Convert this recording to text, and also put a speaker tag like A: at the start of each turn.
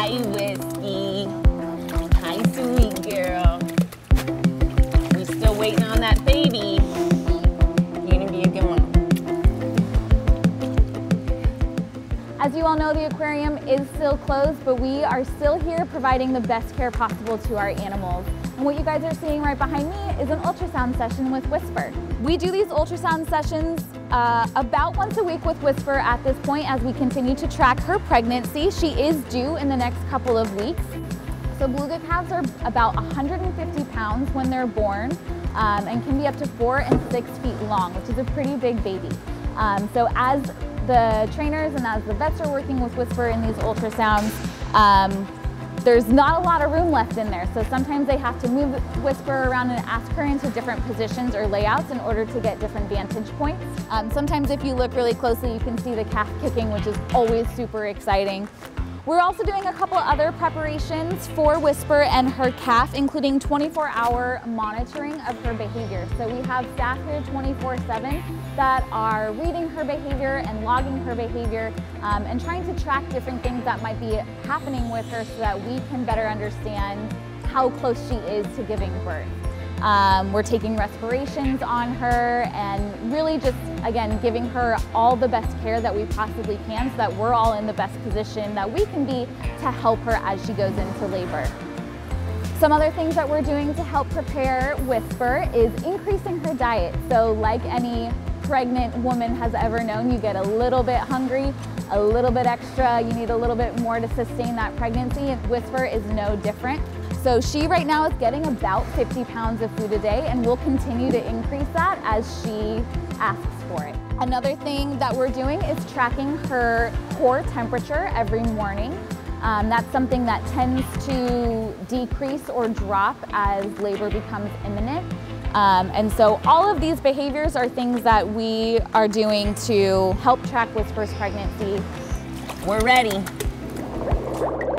A: Hi, Whiskey. Hi, sweet girl. We're still waiting on that baby. You're gonna be a good one.
B: As you all know, the aquarium is still closed, but we are still here providing the best care possible to our animals. And what you guys are seeing right behind me is an ultrasound session with Whisper. We do these ultrasound sessions about once a week with Whisper at this point as we continue to track her pregnancy. She is due in the next couple of weeks. So beluga calves are about 150 pounds when they're born and can be up to 4 and 6 feet long, which is a pretty big baby. So as the trainers and as the vets are working with Whisper in these ultrasounds, there's not a lot of room left in there. So sometimes they have to move Whisper around and ask her into different positions or layouts in order to get different vantage points. Sometimes if you look really closely, you can see the calf kicking, which is always super exciting. We're also doing a couple other preparations for Whisper and her calf, including 24-hour monitoring of her behavior. So we have staff here 24/7 that are reading her behavior and logging her behavior and trying to track different things that might be happening with her so that we can better understand how close she is to giving birth. We're taking respirations on her and really just, again, giving her all the best care that we possibly can so that we're all in the best position that we can be to help her as she goes into labor. Some other things that we're doing to help prepare Whisper is increasing her diet. So like any pregnant woman has ever known, you get a little bit hungry, a little bit extra, you need a little bit more to sustain that pregnancy, and Whisper is no different. So she right now is getting about 50 pounds of food a day, and we'll continue to increase that as she asks for it. Another thing that we're doing is tracking her core temperature every morning. That's something that tends to decrease or drop as labor becomes imminent. And so all of these behaviors are things that we are doing to help track Whisper's pregnancy.
A: We're ready.